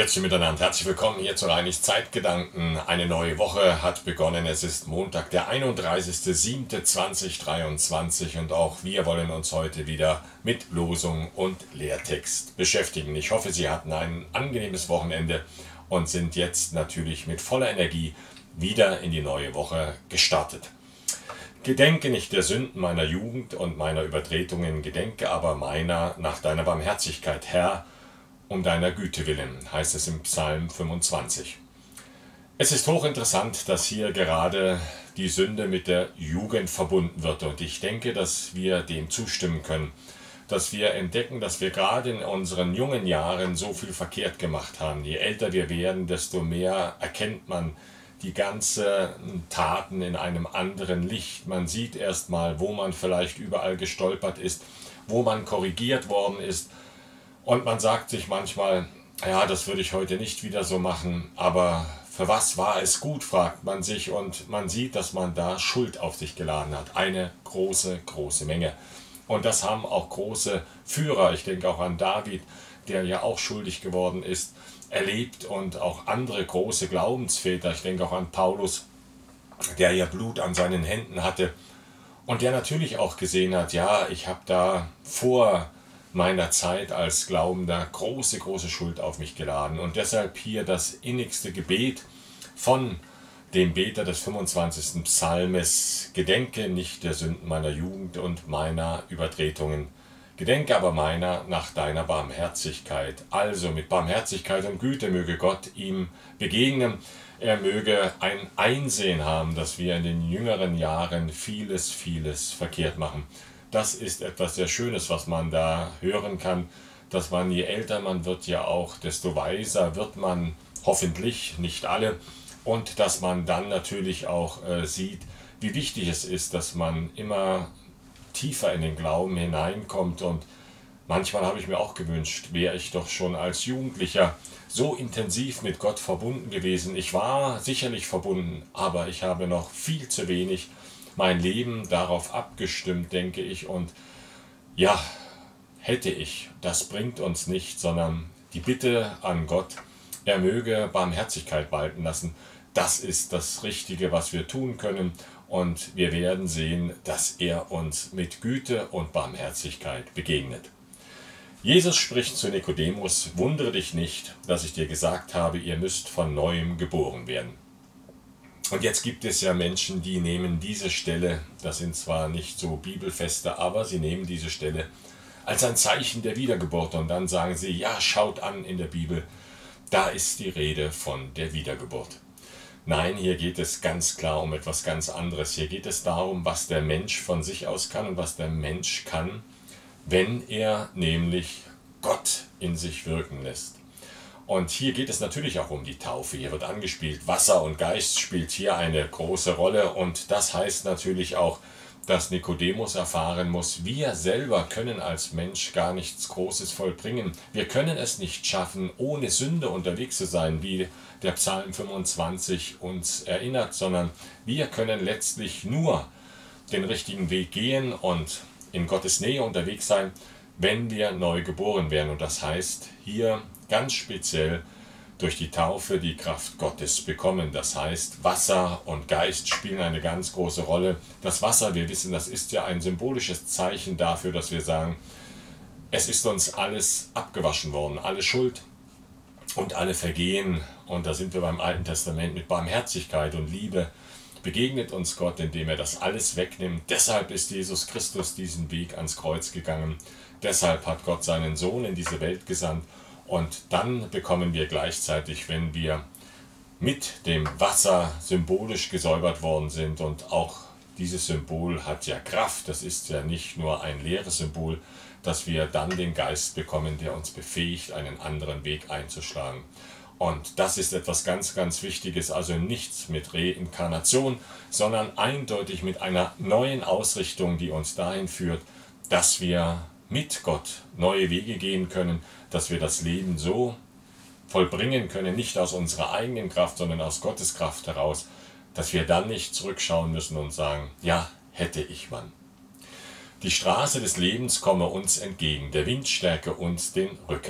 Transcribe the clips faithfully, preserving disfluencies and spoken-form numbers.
Grüezi miteinander, herzlich willkommen hier zu Reinis Zeitgedanken. Eine neue Woche hat begonnen, es ist Montag, der einunddreißigster siebter zweitausenddreiundzwanzig und auch wir wollen uns heute wieder mit Losung und Lehrtext beschäftigen. Ich hoffe, Sie hatten ein angenehmes Wochenende und sind jetzt natürlich mit voller Energie wieder in die neue Woche gestartet. Gedenke nicht der Sünden meiner Jugend und meiner Übertretungen, gedenke aber meiner nach deiner Barmherzigkeit, Herr, um deiner Güte willen, heißt es im Psalm fünfundzwanzig. Es ist hochinteressant, dass hier gerade die Sünde mit der Jugend verbunden wird und ich denke, dass wir dem zustimmen können, dass wir entdecken, dass wir gerade in unseren jungen Jahren so viel verkehrt gemacht haben. Je älter wir werden, desto mehr erkennt man die ganzen Taten in einem anderen Licht. Man sieht erstmal, wo man vielleicht überall gestolpert ist, wo man korrigiert worden ist. Und man sagt sich manchmal, ja, das würde ich heute nicht wieder so machen, aber für was war es gut, fragt man sich und man sieht, dass man da Schuld auf sich geladen hat. Eine große, große Menge. Und das haben auch große Führer, ich denke auch an David, der ja auch schuldig geworden ist, erlebt und auch andere große Glaubensväter, ich denke auch an Paulus, der ja Blut an seinen Händen hatte und der natürlich auch gesehen hat, ja, ich habe da vor meiner Zeit als Glaubender große, große Schuld auf mich geladen. Und deshalb hier das innigste Gebet von dem Beter des fünfundzwanzigsten Psalmes. Gedenke nicht der Sünden meiner Jugend und meiner Übertretungen. Gedenke aber meiner nach deiner Barmherzigkeit. Also mit Barmherzigkeit und Güte möge Gott ihm begegnen. Er möge ein Einsehen haben, dass wir in den jüngeren Jahren vieles, vieles verkehrt machen. Das ist etwas sehr Schönes, was man da hören kann, dass man, je älter man wird, ja auch, desto weiser wird man, hoffentlich, nicht alle, und dass man dann natürlich auch äh, sieht, wie wichtig es ist, dass man immer tiefer in den Glauben hineinkommt. Und manchmal habe ich mir auch gewünscht, wäre ich doch schon als Jugendlicher so intensiv mit Gott verbunden gewesen. Ich war sicherlich verbunden, aber ich habe noch viel zu wenig mein Leben darauf abgestimmt, denke ich. Und ja, hätte ich, das bringt uns nicht, sondern die Bitte an Gott, er möge Barmherzigkeit walten lassen. Das ist das Richtige, was wir tun können. Und wir werden sehen, dass er uns mit Güte und Barmherzigkeit begegnet. Jesus spricht zu Nikodemus: Wundere dich nicht, dass ich dir gesagt habe, ihr müsst von Neuem geboren werden. Und jetzt gibt es ja Menschen, die nehmen diese Stelle, das sind zwar nicht so Bibelfeste, aber sie nehmen diese Stelle als ein Zeichen der Wiedergeburt und dann sagen sie, ja, schaut an in der Bibel, da ist die Rede von der Wiedergeburt. Nein, hier geht es ganz klar um etwas ganz anderes. Hier geht es darum, was der Mensch von sich aus kann und was der Mensch kann, wenn er nämlich Gott in sich wirken lässt. Und hier geht es natürlich auch um die Taufe. Hier wird angespielt, Wasser und Geist spielt hier eine große Rolle. Und das heißt natürlich auch, dass Nikodemus erfahren muss, wir selber können als Mensch gar nichts Großes vollbringen. Wir können es nicht schaffen, ohne Sünde unterwegs zu sein, wie der Psalm fünfundzwanzig uns erinnert, sondern wir können letztlich nur den richtigen Weg gehen und in Gottes Nähe unterwegs sein, wenn wir neu geboren werden. Und das heißt hier ganz speziell durch die Taufe die Kraft Gottes bekommen. Das heißt, Wasser und Geist spielen eine ganz große Rolle. Das Wasser, wir wissen, das ist ja ein symbolisches Zeichen dafür, dass wir sagen, es ist uns alles abgewaschen worden, alle Schuld und alle Vergehen. Und da sind wir beim Alten Testament mit Barmherzigkeit und Liebe. Begegnet uns Gott, indem er das alles wegnimmt. Deshalb ist Jesus Christus diesen Weg ans Kreuz gegangen. Deshalb hat Gott seinen Sohn in diese Welt gesandt. Und dann bekommen wir gleichzeitig, wenn wir mit dem Wasser symbolisch gesäubert worden sind, und auch dieses Symbol hat ja Kraft, das ist ja nicht nur ein leeres Symbol, dass wir dann den Geist bekommen, der uns befähigt, einen anderen Weg einzuschlagen. Und das ist etwas ganz, ganz Wichtiges, also nichts mit Reinkarnation, sondern eindeutig mit einer neuen Ausrichtung, die uns dahin führt, dass wir mit Gott neue Wege gehen können, dass wir das Leben so vollbringen können, nicht aus unserer eigenen Kraft, sondern aus Gottes Kraft heraus, dass wir dann nicht zurückschauen müssen und sagen, ja, hätte ich man. Die Straße des Lebens komme uns entgegen, der Wind stärke uns den Rücken.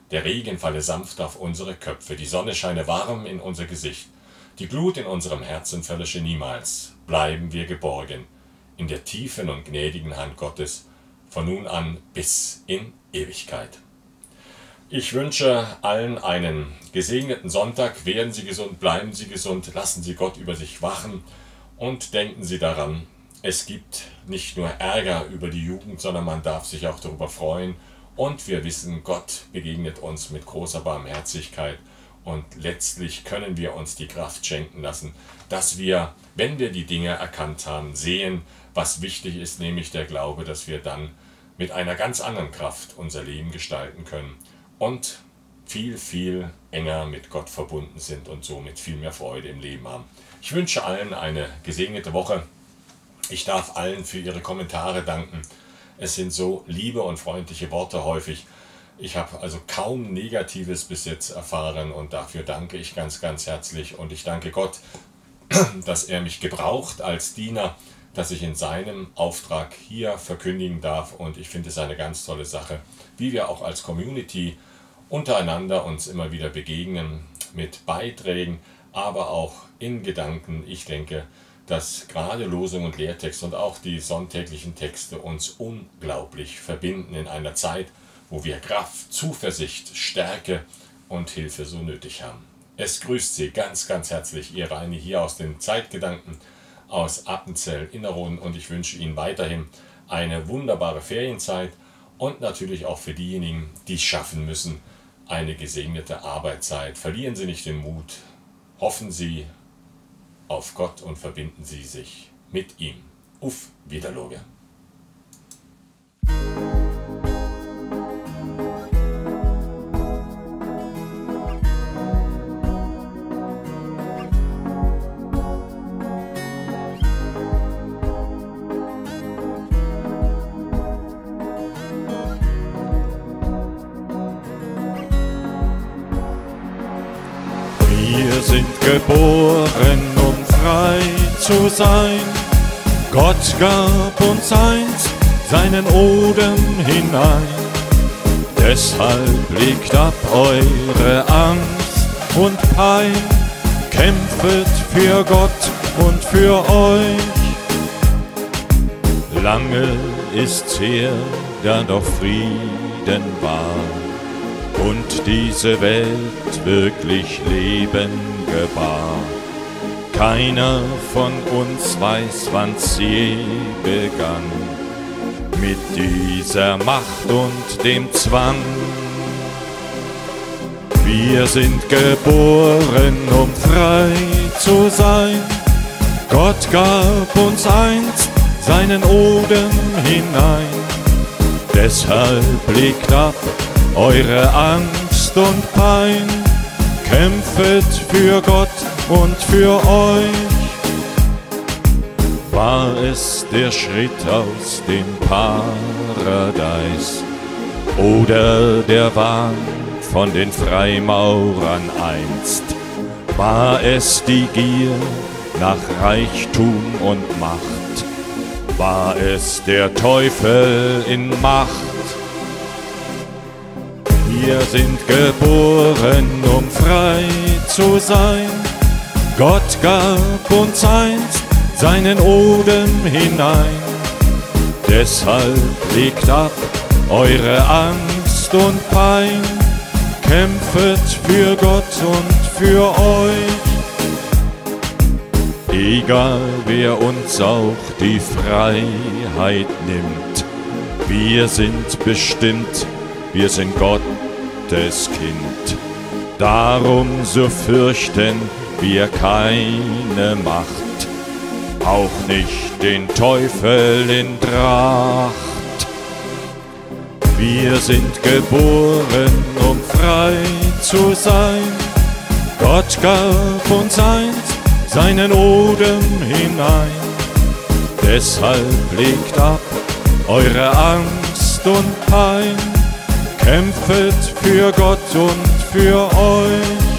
Der Regen falle sanft auf unsere Köpfe, die Sonne scheine warm in unser Gesicht. Die Glut in unserem Herzen verlösche niemals. Bleiben wir geborgen in der tiefen und gnädigen Hand Gottes, von nun an bis in Ewigkeit. Ich wünsche allen einen gesegneten Sonntag. Werden Sie gesund, bleiben Sie gesund, lassen Sie Gott über sich wachen und denken Sie daran, es gibt nicht nur Ärger über die Jugend, sondern man darf sich auch darüber freuen. Und wir wissen, Gott begegnet uns mit großer Barmherzigkeit. Und letztlich können wir uns die Kraft schenken lassen, dass wir, wenn wir die Dinge erkannt haben, sehen, was wichtig ist, nämlich der Glaube, dass wir dann mit einer ganz anderen Kraft unser Leben gestalten können und viel, viel enger mit Gott verbunden sind und somit viel mehr Freude im Leben haben. Ich wünsche allen eine gesegnete Woche. Ich darf allen für ihre Kommentare danken. Es sind so liebe und freundliche Worte häufig. Ich habe also kaum Negatives bis jetzt erfahren und dafür danke ich ganz, ganz herzlich. Und ich danke Gott, dass er mich gebraucht als Diener, dass ich in seinem Auftrag hier verkündigen darf. Und ich finde es eine ganz tolle Sache, wie wir auch als Community untereinander uns immer wieder begegnen mit Beiträgen, aber auch in Gedanken. Ich denke, dass gerade Losung und Lehrtext und auch die sonntäglichen Texte uns unglaublich verbinden in einer Zeit, wo wir Kraft, Zuversicht, Stärke und Hilfe so nötig haben. Es grüßt Sie ganz, ganz herzlich, Ihr Reini hier aus den Zeitgedanken aus Appenzell Innerrhoden und ich wünsche Ihnen weiterhin eine wunderbare Ferienzeit und natürlich auch für diejenigen, die es schaffen müssen, eine gesegnete Arbeitszeit. Verlieren Sie nicht den Mut, hoffen Sie auf Gott und verbinden Sie sich mit ihm. Auf Wiedersehen. Wir sind geboren, um frei zu sein. Gott gab uns einst seinen Odem hinein. Deshalb legt ab eure Angst und Pein. Kämpfet für Gott und für euch. Lange ist's her, da doch Frieden war und diese Welt wirklich Leben gebar. Keiner von uns weiß, wann's je begann, mit dieser Macht und dem Zwang. Wir sind geboren, um frei zu sein. Gott gab uns einst seinen Odem hinein. Deshalb legt ab eure Angst und Pein, kämpfet für Gott und für euch. War es der Schritt aus dem Paradies oder der Wahn von den Freimaurern einst? War es die Gier nach Reichtum und Macht? War es der Teufel in Macht? Wir sind geboren, um frei zu sein. Gott gab uns einst seinen Odem hinein. Deshalb legt ab eure Angst und Pein. Kämpfet für Gott und für euch. Egal wer uns auch die Freiheit nimmt, wir sind bestimmt, wir sind Gottes Kind. Darum so fürchten wir keine Macht, auch nicht den Teufel in Tracht. Wir sind geboren, um frei zu sein. Gott gab uns einst seinen Odem hinein. Deshalb legt ab eure Angst und Pein. Kämpfet für Gott und für euch.